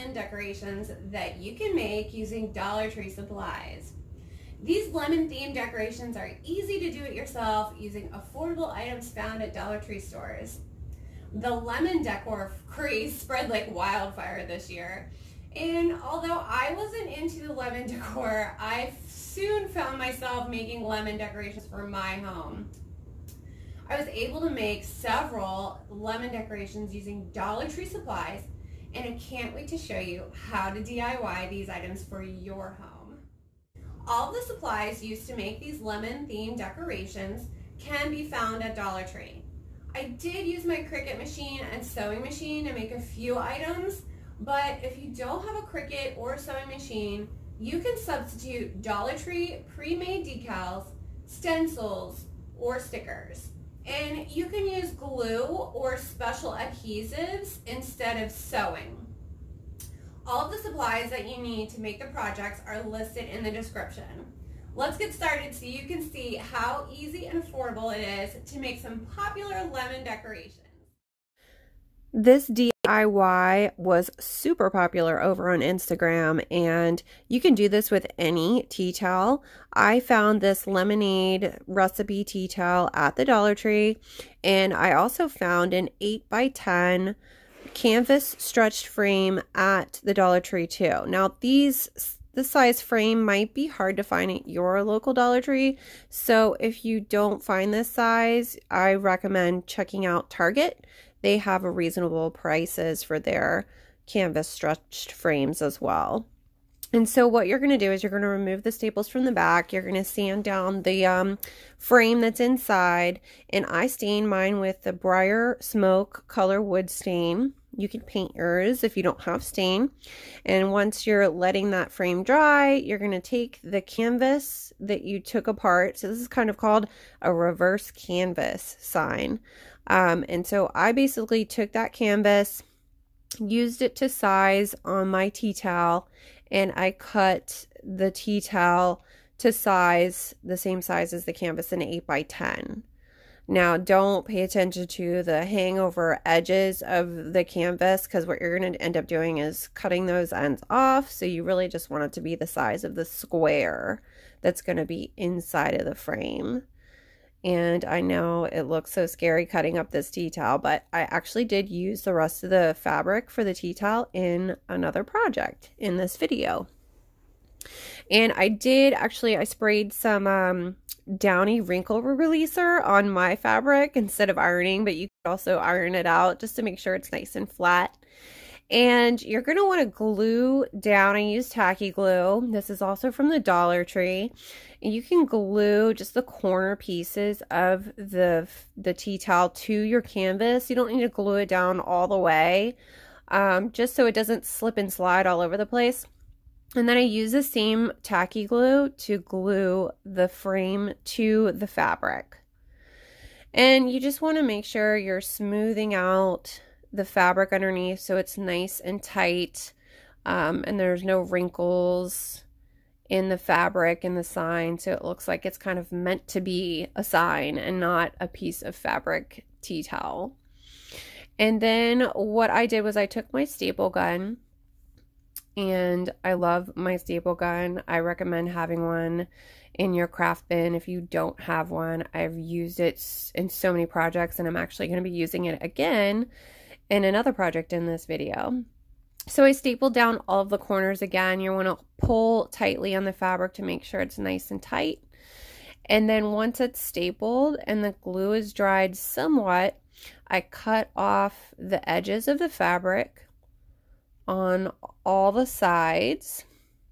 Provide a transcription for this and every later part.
lemon decorations that you can make using Dollar Tree supplies. These lemon themed decorations are easy to do it yourself using affordable items found at Dollar Tree stores. The lemon decor craze spread like wildfire this year, and although I wasn't into the lemon decor, I soon found myself making lemon decorations for my home. I was able to make several lemon decorations using Dollar Tree supplies, and I can't wait to show you how to DIY these items for your home. All of the supplies used to make these lemon themed decorations can be found at Dollar Tree. I did use my Cricut machine and sewing machine to make a few items, but if you don't have a Cricut or sewing machine, you can substitute Dollar Tree pre-made decals, stencils, or stickers. And you can use glue or special adhesives instead of sewing. All of the supplies that you need to make the projects are listed in the description. Let's get started so you can see how easy and affordable it is to make some popular lemon decorations. This DIY was super popular over on Instagram, and you can do this with any tea towel. I found this lemonade recipe tea towel at the Dollar Tree, and I also found an 8x10 canvas stretched frame at the Dollar Tree too. Now this size frame might be hard to find at your local Dollar Tree, so if you don't find this size, I recommend checking out Target. They have a reasonable prices for their canvas stretched frames as well. And so what you're going to do is you're going to remove the staples from the back. You're going to sand down the frame that's inside. And I stain mine with the Briar Smoke Color Wood Stain. You can paint yours if you don't have stain. And once you're letting that frame dry, you're going to take the canvas that you took apart. So this is kind of called a reverse canvas sign. And so I basically took that canvas, used it to size on my tea towel, and I cut the tea towel to size the same size as the canvas in 8x10. Now don't pay attention to the hangover edges of the canvas, because what you're going to end up doing is cutting those ends off. So you really just want it to be the size of the square that's going to be inside of the frame. And I know it looks so scary cutting up this tea towel, but I actually did use the rest of the fabric for the tea towel in another project in this video. And I sprayed some Downy wrinkle releaser on my fabric instead of ironing, but you could also iron it out just to make sure it's nice and flat. And you're going to want to glue down. I use tacky glue. This is also from the Dollar Tree. And you can glue just the corner pieces of the tea towel to your canvas. You don't need to glue it down all the way, just so it doesn't slip and slide all over the place. And then I use the same tacky glue to glue the frame to the fabric. And you just want to make sure you're smoothing out the fabric underneath so it's nice and tight, and there's no wrinkles in the fabric in the sign, so it looks like it's kind of meant to be a sign and not a piece of fabric tea towel. And then what I did was I took my staple gun, and I love my staple gun. I recommend having one in your craft bin if you don't have one. I've used it in so many projects, and I'm actually going to be using it again in another project in this video. So I stapled down all of the corners again. You want to pull tightly on the fabric to make sure it's nice and tight. And then once it's stapled and the glue is dried somewhat, I cut off the edges of the fabric on all the sides.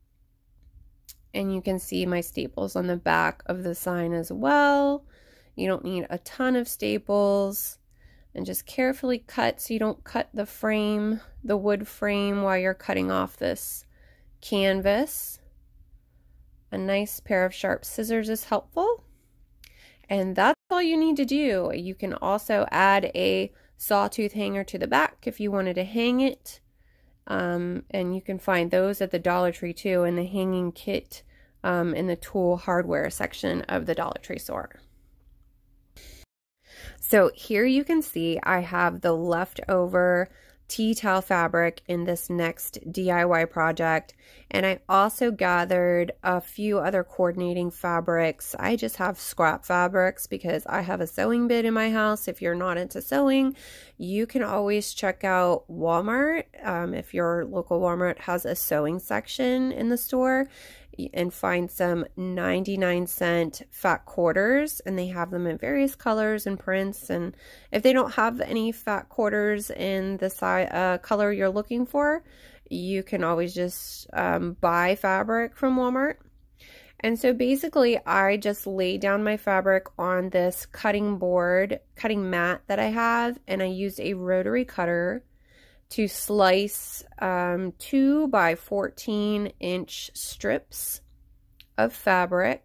And you can see my staples on the back of the sign as well. You don't need a ton of staples. And just carefully cut so you don't cut the frame, the wood frame, while you're cutting off this canvas. A nice pair of sharp scissors is helpful. And that's all you need to do. You can also add a sawtooth hanger to the back if you wanted to hang it. And you can find those at the Dollar Tree too, in the hanging kit in the tool hardware section of the Dollar Tree store. So here you can see I have the leftover tea towel fabric in this next DIY project. And I also gathered a few other coordinating fabrics. I just have scrap fabrics because I have a sewing bit in my house. If you're not into sewing, you can always check out Walmart. If your local Walmart has a sewing section in the store, and find some 99-cent fat quarters, and they have them in various colors and prints. And if they don't have any fat quarters in the color you're looking for, you can always just buy fabric from Walmart. And so basically I just laid down my fabric on this cutting mat that I have, and I used a rotary cutter to slice 2 by 14-inch strips of fabric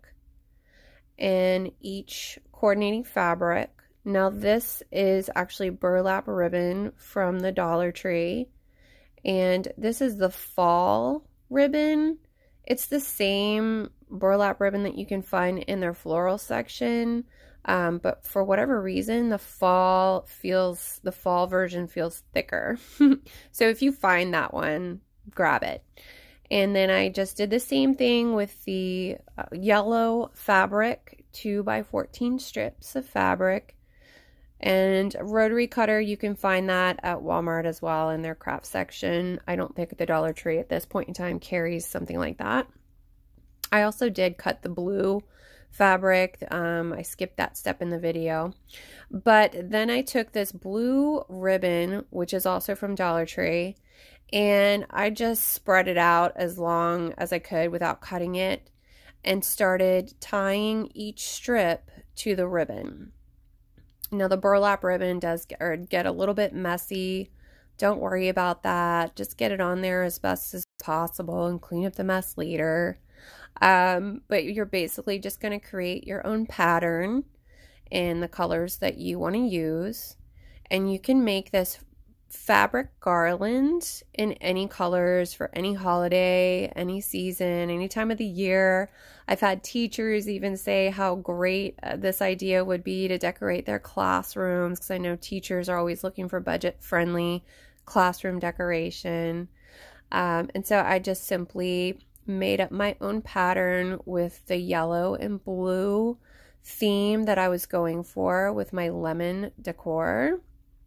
in each coordinating fabric. Now this is actually burlap ribbon from the Dollar Tree, and this is the fall ribbon. It's the same burlap ribbon that you can find in their floral section. But for whatever reason, the fall version feels thicker. So if you find that one, grab it. And then I just did the same thing with the yellow fabric, 2 by 14 strips of fabric. And rotary cutter, you can find that at Walmart as well in their craft section. I don't think the Dollar Tree at this point in time carries something like that. I also did cut the blue fabric. I skipped that step in the video. But then I took this blue ribbon, which is also from Dollar Tree, and I just spread it out as long as I could without cutting it, and started tying each strip to the ribbon. Now the burlap ribbon does get a little bit messy. Don't worry about that. Just get it on there as best as possible and clean up the mess later. But you're basically just going to create your own pattern in the colors that you want to use. And you can make this fabric garland in any colors for any holiday, any season, any time of the year. I've had teachers even say how great this idea would be to decorate their classrooms, because I know teachers are always looking for budget-friendly classroom decoration. And so I just simply made up my own pattern with the yellow and blue theme that I was going for with my lemon decor.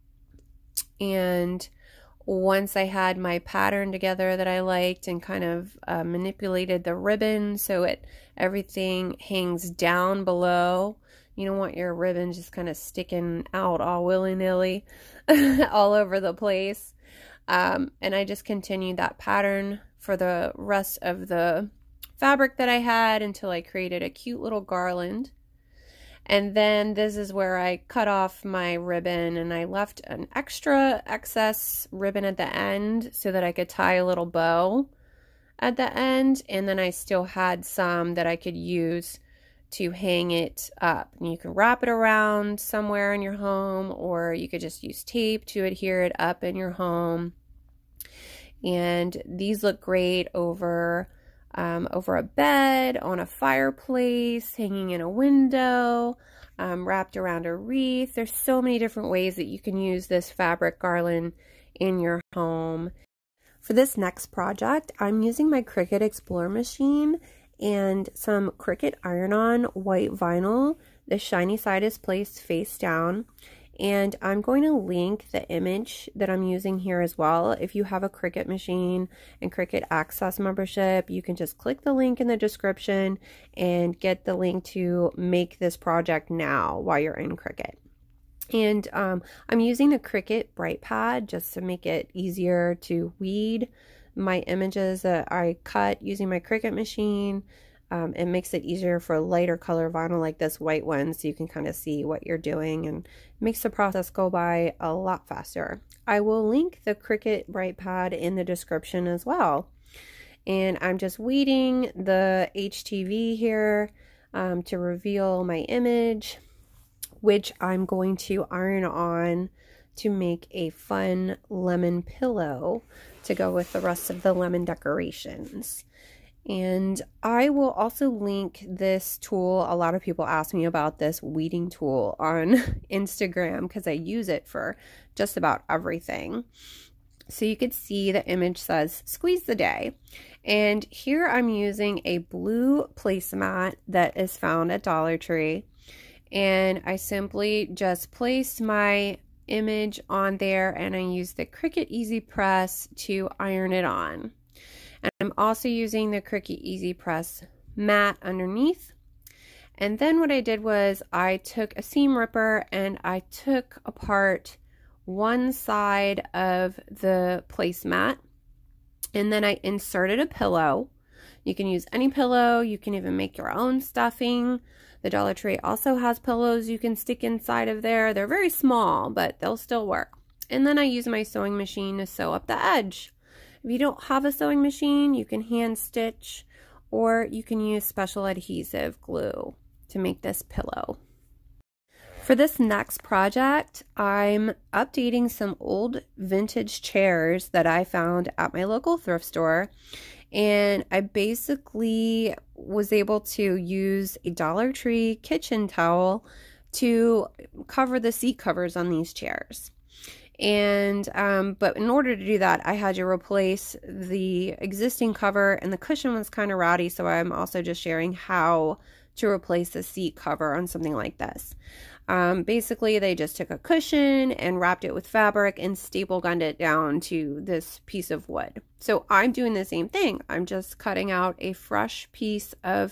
And once I had my pattern together that I liked and kind of manipulated the ribbon so everything hangs down below. You don't want your ribbon just kind of sticking out all willy-nilly all over the place. And I just continued that pattern for the rest of the fabric that I had until I created a cute little garland. And then this is where I cut off my ribbon, and I left an excess ribbon at the end so that I could tie a little bow at the end. And then I still had some that I could use to hang it up. And you can wrap it around somewhere in your home, or you could just use tape to adhere it up in your home. And these look great over a bed, on a fireplace, hanging in a window, wrapped around a wreath. There's so many different ways that you can use this fabric garland in your home. For this next project, I'm using my Cricut Explorer machine and some Cricut iron-on white vinyl. The shiny side is placed face down. And I'm going to link the image that I'm using here as well. If you have a Cricut machine and Cricut Access membership, you can just click the link in the description and get the link to make this project now while you're in Cricut. And I'm using the Cricut Bright Pad just to make it easier to weed my images that I cut using my Cricut machine. It makes it easier for lighter color vinyl like this white one, so you can kind of see what you're doing, and makes the process go by a lot faster. I will link the Cricut Bright Pad in the description as well. And I'm just weeding the HTV here to reveal my image, which I'm going to iron on to make a fun lemon pillow to go with the rest of the lemon decorations. And I will also link this tool. A lot of people ask me about this weeding tool on Instagram because I use it for just about everything. So you could see the image says squeeze the day. And here I'm using a blue placemat that is found at Dollar Tree. And I simply just placed my image on there, and I used the Cricut Easy Press to iron it on. And I'm also using the Cricut Easy Press mat underneath. And then what I did was I took a seam ripper and I took apart one side of the placemat, and then I inserted a pillow. You can use any pillow. You can even make your own stuffing. The Dollar Tree also has pillows you can stick inside of there. They're very small, but they'll still work. And then I use my sewing machine to sew up the edge. If you don't have a sewing machine, you can hand stitch, or you can use special adhesive glue to make this pillow. For this next project, I'm updating some old vintage chairs that I found at my local thrift store. And I basically was able to use a Dollar Tree kitchen towel to cover the seat covers on these chairs. And but in order to do that, I had to replace the existing cover, and the cushion was kind of rowdy, so I'm also just sharing how to replace the seat cover on something like this. Basically, they just took a cushion and wrapped it with fabric and staple gunned it down to this piece of wood. So I'm doing the same thing. I'm just cutting out a fresh piece of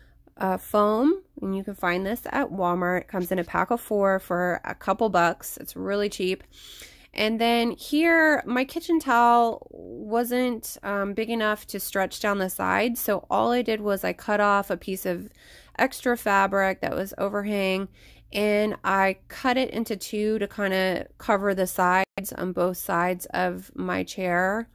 foam, and you can find this at Walmart. It comes in a pack of 4 for a couple bucks. It's really cheap. And then here, my kitchen towel wasn't big enough to stretch down the side, so all I did was I cut off a piece of extra fabric that was overhang, and I cut it into 2 to kind of cover the sides on both sides of my chair.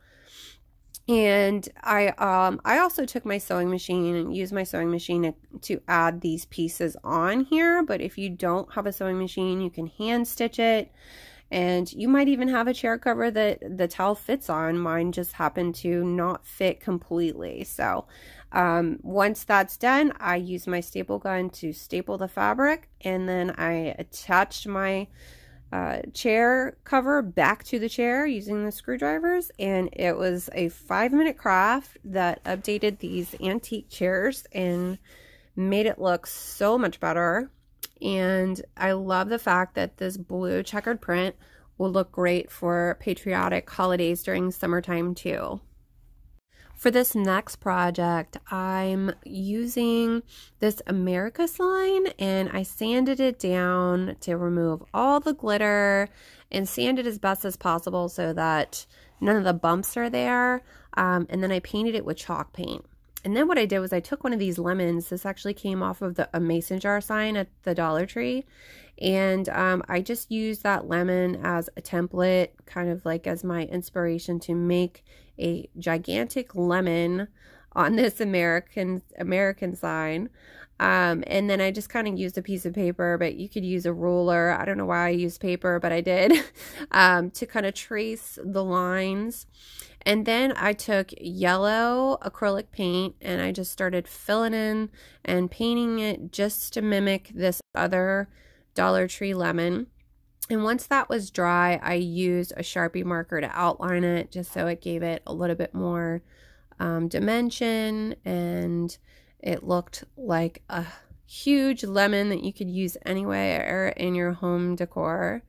And I also took my sewing machine and used my sewing machine to add these pieces on here. But if you don't have a sewing machine, you can hand stitch it. And you might even have a chair cover that the towel fits on. Mine just happened to not fit completely. So once that's done, I use my staple gun to staple the fabric, and then I attached my chair cover back to the chair using the screwdrivers, and it was a 5-minute craft that updated these antique chairs and made it look so much better. And I love the fact that this blue checkered print will look great for patriotic holidays during summertime too. For this next project, I'm using this America sign, and I sanded it down to remove all the glitter and sand it as best as possible so that none of the bumps are there. And then I painted it with chalk paint. And then what I did was I took one of these lemons. This actually came off of a mason jar sign at the Dollar Tree. And I just used that lemon as a template, kind of like as my inspiration to make a gigantic lemon on this American sign. And then I just kind of used a piece of paper, but you could use a ruler. I don't know why I used paper, but I did, to kind of trace the lines. And then I took yellow acrylic paint and I just started filling in and painting it just to mimic this other Dollar Tree lemon. And once that was dry, I used a Sharpie marker to outline it just so it gave it a little bit more dimension, and it looked like a huge lemon that you could use anywhere in your home decor.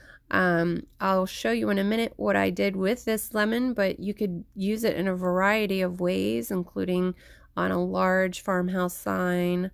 I'll show you in a minute what I did with this lemon, but you could use it in a variety of ways, including on a large farmhouse sign,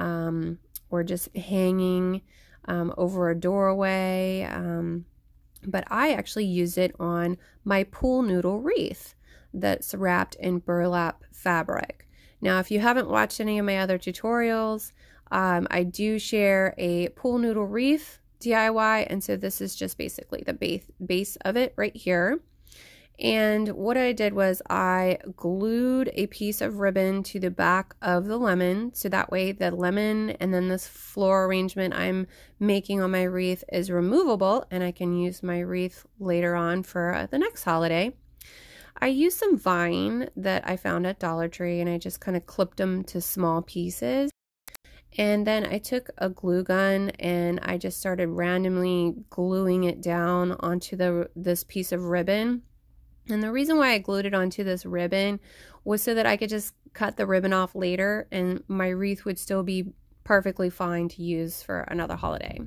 or just hanging over a doorway. But I actually used it on my pool noodle wreath that's wrapped in burlap fabric. Now, if you haven't watched any of my other tutorials, I do share a pool noodle wreath DIY, and so this is just basically the base of it right here. And what I did was I glued a piece of ribbon to the back of the lemon, so that way the lemon and then this floral arrangement I'm making on my wreath is removable, and I can use my wreath later on for the next holiday. I used some vine that I found at Dollar Tree, and I just kind of clipped them to small pieces. And then I took a glue gun and I just started randomly gluing it down onto this piece of ribbon. And the reason why I glued it onto this ribbon was so that I could just cut the ribbon off later and my wreath would still be perfectly fine to use for another holiday.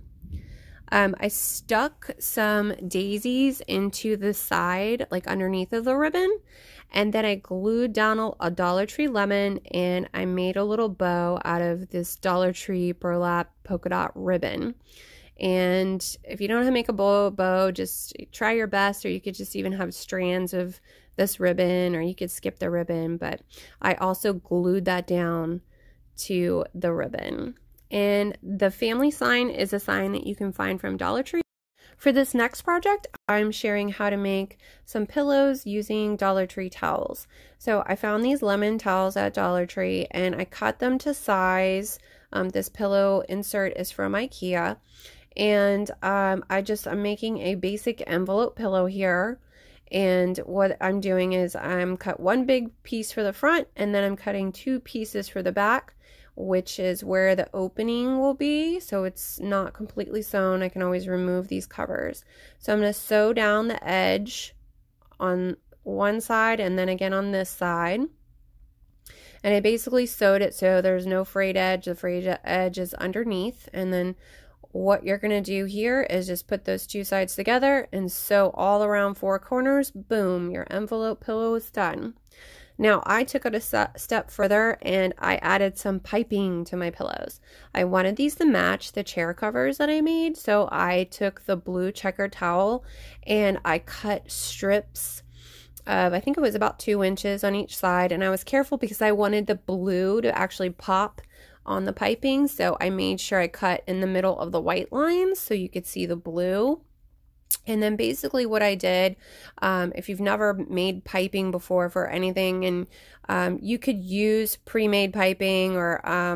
I stuck some daisies into the side, like underneath of the ribbon, and then I glued down a Dollar Tree lemon, and I made a little bow out of this Dollar Tree burlap polka dot ribbon. And if you don't know how to make a bow, just try your best, or you could just even have strands of this ribbon, or you could skip the ribbon, but I also glued that down to the ribbon. And the family sign is a sign that you can find from Dollar Tree. For this next project, I'm sharing how to make some pillows using Dollar Tree towels. So I found these lemon towels at Dollar Tree and I cut them to size. This pillow insert is from IKEA. And I'm making a basic envelope pillow here. And what I'm doing is I'm cut one big piece for the front and then I'm cutting two pieces for the back, which is where the opening will be, so it's not completely sewn. I can always remove these covers. So I'm going to sew down the edge on one side and then again on this side. And I basically sewed it so there's no frayed edge. The frayed edge is underneath. And then what you're going to do here is just put those two sides together and sew all around four corners. Boom, your envelope pillow is done. Now, I took it a step further and I added some piping to my pillows. I wanted these to match the chair covers that I made, so I took the blue checkered towel and I cut strips of, I think it was about 2 inches on each side, and I was careful because I wanted the blue to actually pop on the piping, so I made sure I cut in the middle of the white lines so you could see the blue. And then basically what I did, if you've never made piping before for anything, and you could use pre-made piping or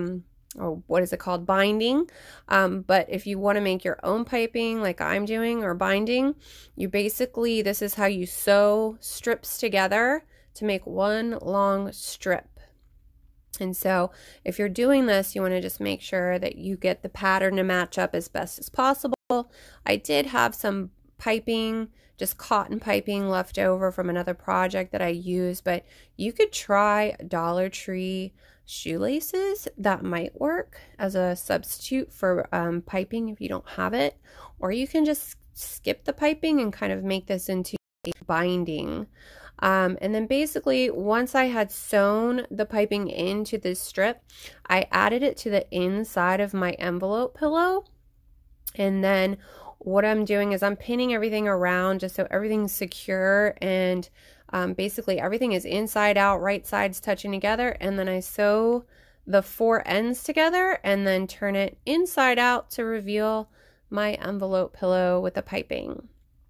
what is it called, binding, but if you want to make your own piping like I'm doing, or binding, you basically, this is how you sew strips together to make one long strip. And so if you're doing this, you want to just make sure that you get the pattern to match up as best as possible. I did have some piping, just cotton piping left over from another project that I used, but you could try Dollar Tree shoelaces. That might work as a substitute for piping if you don't have it, or you can just skip the piping and kind of make this into a binding. And then basically once I had sewn the piping into this strip, I added it to the inside of my envelope pillow. And then what I'm doing is I'm pinning everything around just so everything's secure, and basically everything is inside out, right sides touching together, and then I sew the 4 ends together and then turn it inside out to reveal my envelope pillow with the piping.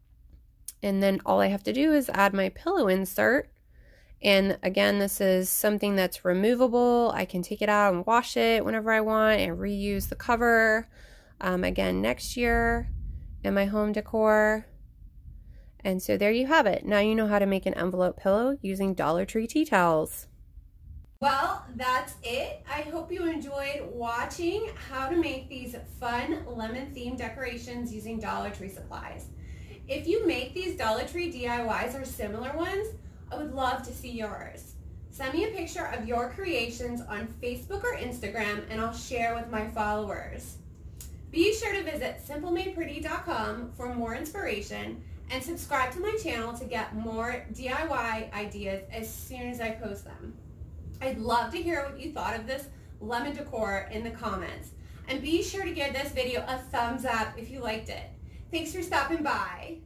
And then all I have to do is add my pillow insert. And again, this is something that's removable. I can take it out and wash it whenever I want and reuse the cover again next year in my home decor. And so there you have it. Now you know how to make an envelope pillow using Dollar Tree tea towels. Well, that's it. I hope you enjoyed watching how to make these fun lemon themed decorations using Dollar Tree supplies. If you make these Dollar Tree DIYs or similar ones, I would love to see yours. Send me a picture of your creations on Facebook or Instagram and I'll share with my followers. Be sure to visit simplemadepretty.com for more inspiration and subscribe to my channel to get more DIY ideas as soon as I post them. I'd love to hear what you thought of this lemon decor in the comments. And be sure to give this video a thumbs up if you liked it. Thanks for stopping by.